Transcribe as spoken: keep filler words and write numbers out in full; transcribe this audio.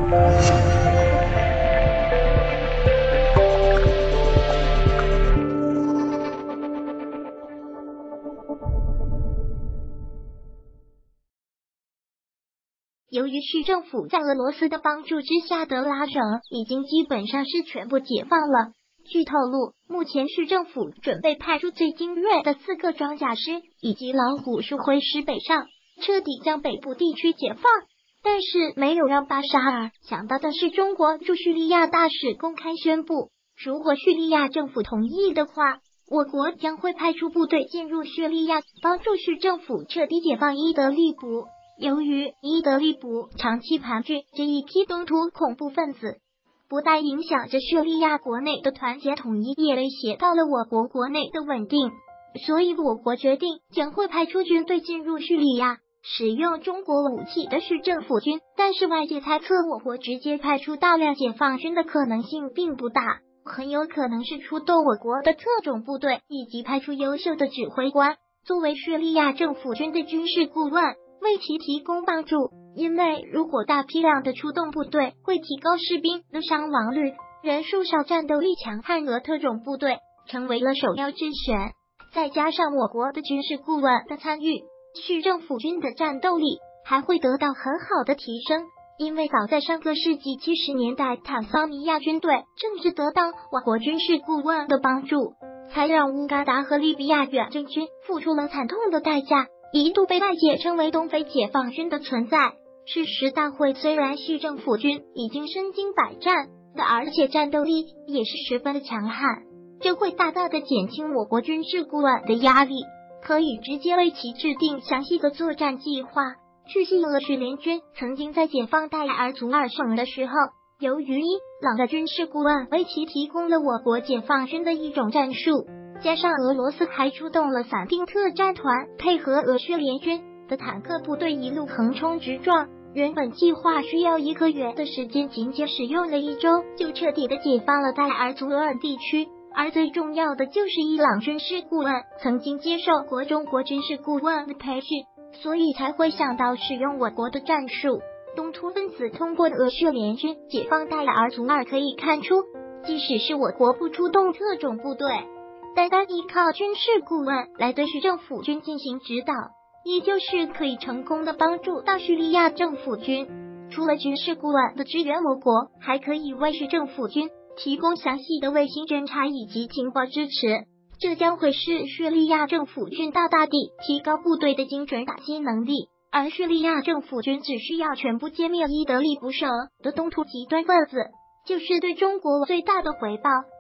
由于市政府在俄罗斯的帮助之下，德拉省已经基本上是全部解放了。据透露，目前市政府准备派出最精锐的四个装甲师以及老虎树灰师北上，彻底将北部地区解放。但是没有让巴沙尔想到的是，中国驻叙利亚大使公开宣布，如果叙利亚政府同意的话，我国将会派出部队进入叙利亚，帮助市政府彻底解放伊德利卜。由于伊德利卜长期盘踞这一批东突恐怖分子，不但影响着叙利亚国内的团结统一，也威胁到了我国国内的稳定，所以我国决定将会派出军队进入叙利亚，使用中国武器的市政府军。但是外界猜测，我国直接派出大量解放军的可能性并不大，很有可能是出动我国的特种部队，以及派出优秀的指挥官作为叙利亚政府军的军事顾问，为其提供帮助。因为如果大批量的出动部队，会提高士兵的伤亡率，人数少、战斗力强，汉俄特种部队成为了首要之选。再加上我国的军事顾问的参与，市政府军的战斗力还会得到很好的提升。因为早在上个世纪七十年代，坦桑尼亚军队正是得到我国军事顾问的帮助，才让乌干达和利比亚远征军付出了惨痛的代价，一度被外界称为东非解放军的存在。事实大会虽然市政府军已经身经百战，但而且战斗力也是十分的强悍，这会大大的减轻我国军事顾问的压力，可以直接为其制定详细的作战计划。据悉，俄叙联军曾经在解放代尔祖尔省的时候，由于伊朗的军事顾问为其提供了我国解放军的一种战术，加上俄罗斯还出动了伞兵特战团，配合俄叙联军的坦克部队一路横冲直撞。原本计划需要一个月的时间，仅仅使用了一周，就彻底的解放了代尔祖尔地区。而最重要的就是伊朗军事顾问曾经接受过中国军事顾问的培训，所以才会想到使用我国的战术。东突分子通过俄叙联军解放代尔祖尔，可以看出，即使是我国不出动特种部队，单单依靠军事顾问来对市政府军进行指导，依旧是可以成功的帮助到叙利亚政府军。除了军事顾问的支援，我国还可以为市政府军提供详细的卫星侦察以及情报支持，这将会使叙利亚政府军大大地提高部队的精准打击能力。而叙利亚政府军只需要全部歼灭伊德利卜省的东突极端分子，就是对中国最大的回报。